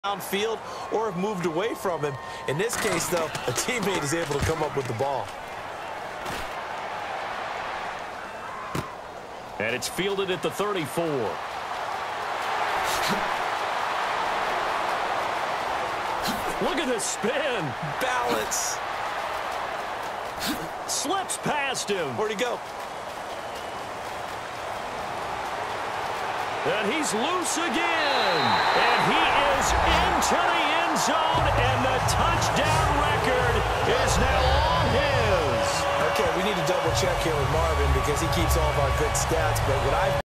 downfield or have moved away from him. In this case, though, a teammate is able to come up with the ball. And it's fielded at the 34. Look at this spin. Balance. Slips past him. Where'd he go? And he's loose again. And he is into the end zone, and the touchdown record is now all his. Okay, we need to double check here with Marvin because he keeps all of our good stats, but what I've